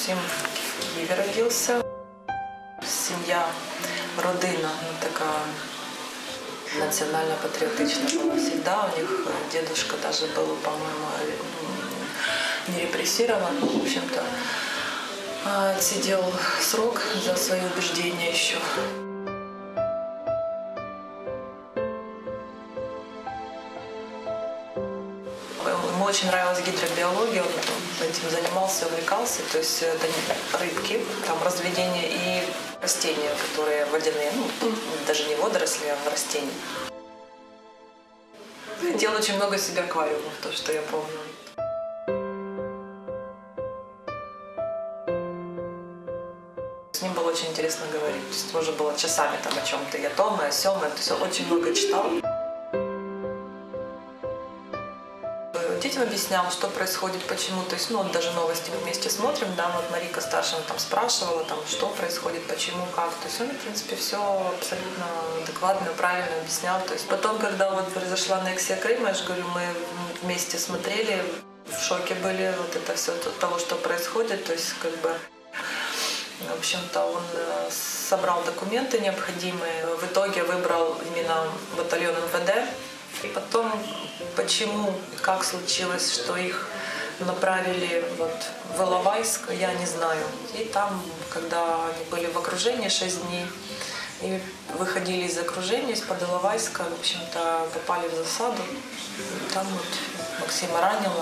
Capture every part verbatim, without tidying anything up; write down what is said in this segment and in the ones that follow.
Максим в Киеве родился. Семья, родина, ну, такая национально-патриотичная была всегда. У них дедушка даже был, по-моему, не репрессирован. В общем-то, отсидел срок за свои убеждения еще. Ему очень нравилась гидробиология, он этим занимался, увлекался. То есть это рыбки, там разведение и растения, которые водяные, ну, даже не водоросли, а растения. Делал очень много себе аквариумов, то, что я помню. С ним было очень интересно говорить. То есть можно было часами там о чем-то, я том, и о сём, то есть он очень много читал. Детям объяснял, что происходит, почему. То есть, ну, вот даже новости мы вместе смотрим, да, вот Марика старшая там спрашивала, там, что происходит, почему, как. То есть он, в принципе, все абсолютно адекватно, правильно объяснял. То есть потом, когда вот произошла аннексия Крыма, я же говорю, мы вместе смотрели, в шоке были вот это все от того, что происходит. То есть, как бы, в общем-то, он собрал документы необходимые, в итоге выбрал именно батальон эм вэ дэ. И потом, почему, как случилось, что их направили вот в Иловайск, я не знаю. И там, когда они были в окружении шесть дней, и выходили из окружения, из-под Иловайска, в общем-то, попали в засаду. И там вот Максима ранило.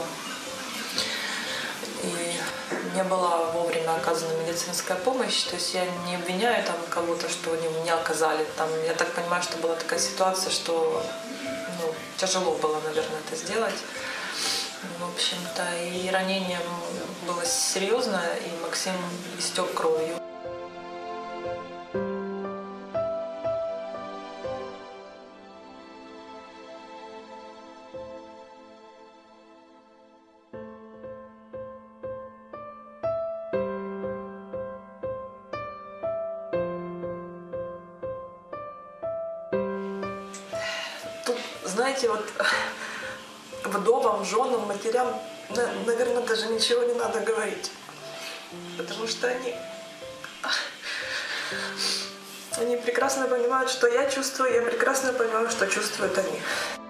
И не была вовремя оказана медицинская помощь. То есть я не обвиняю там кого-то, что они не оказали. Там, я так понимаю, что была такая ситуация, что ну, тяжело было, наверное, это сделать. В общем-то, и ранение было серьезное, и Максим истек кровью. Тут, знаете, вот вдовам, женам, матерям, наверное, даже ничего не надо говорить. Потому что они, они прекрасно понимают, что я чувствую, я прекрасно понимаю, что чувствуют они.